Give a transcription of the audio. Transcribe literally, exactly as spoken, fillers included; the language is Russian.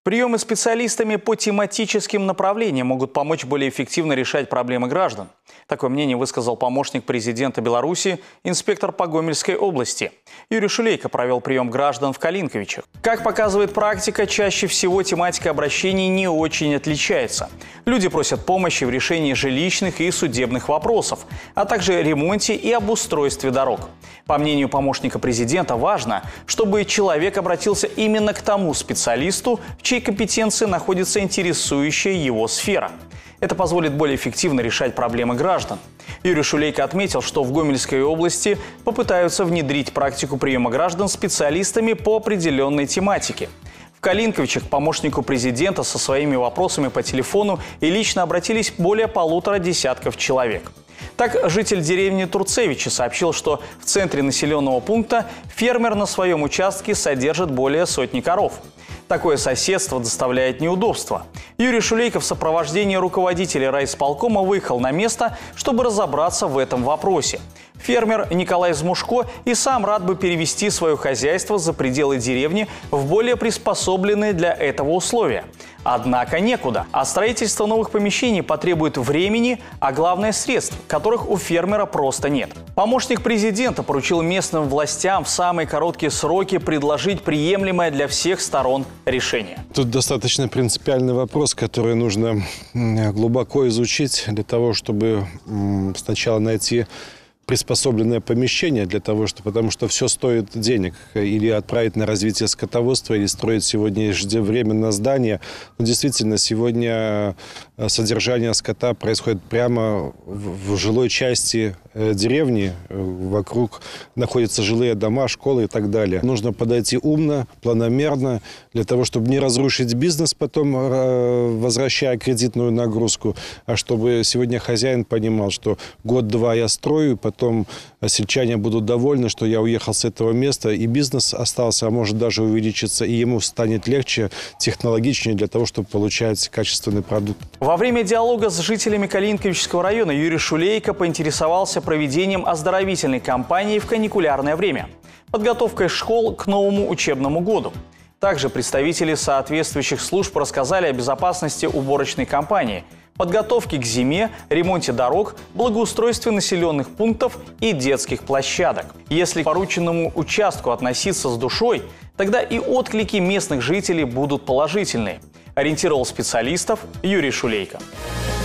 Приемы специалистами по тематическим направлениям могут помочь более эффективно решать проблемы граждан. Такое мнение высказал помощник президента Беларуси, инспектор по Гомельской области. Юрий Шулейко провел прием граждан в Калинковичах. Как показывает практика, чаще всего тематика обращений не очень отличается. Люди просят помощи в решении жилищных и судебных вопросов, а также ремонте и обустройстве дорог. По мнению помощника президента, важно, чтобы человек обратился именно к тому специалисту, в чьей компетенции находится интересующая его сфера. Это позволит более эффективно решать проблемы граждан. Юрий Шулейко отметил, что в Гомельской области попытаются внедрить практику приема граждан специалистами по определенной тематике. В Калинковичах к помощнику президента со своими вопросами по телефону и лично обратились более полутора десятков человек. Так, житель деревни Турцевичи сообщил, что в центре населенного пункта фермер на своем участке содержит более сотни коров. Такое соседство доставляет неудобства. Юрий Шулейко в сопровождении руководителя райисполкома выехал на место, чтобы разобраться в этом вопросе. Фермер Николай Змушко и сам рад бы перевести свое хозяйство за пределы деревни в более приспособленные для этого условия. Однако некуда. А строительство новых помещений потребует времени, а главное средств, которых у фермера просто нет. Помощник президента поручил местным властям в самые короткие сроки предложить приемлемое для всех сторон решение. Тут достаточно принципиальный вопрос, который нужно глубоко изучить для того, чтобы сначала найти приспособленное помещение для того, что, потому что все стоит денег. Или отправить на развитие скотоводства, или строить сегодня ежедневно здание. Но действительно, сегодня содержание скота происходит прямо в жилой части деревни. Вокруг находятся жилые дома, школы и так далее. Нужно подойти умно, планомерно, для того, чтобы не разрушить бизнес потом, возвращая кредитную нагрузку, а чтобы сегодня хозяин понимал, что год-два я строю, потом Потом сельчане будут довольны, что я уехал с этого места, и бизнес остался, а может даже увеличиться, и ему станет легче, технологичнее для того, чтобы получать качественный продукт. Во время диалога с жителями Калинковичского района Юрий Шулейко поинтересовался проведением оздоровительной кампании в каникулярное время, подготовкой школ к новому учебному году. Также представители соответствующих служб рассказали о безопасности уборочной кампании, подготовке к зиме, ремонте дорог, благоустройстве населенных пунктов и детских площадок. Если к порученному участку относиться с душой, тогда и отклики местных жителей будут положительные, ориентировал специалистов Юрий Шулейко.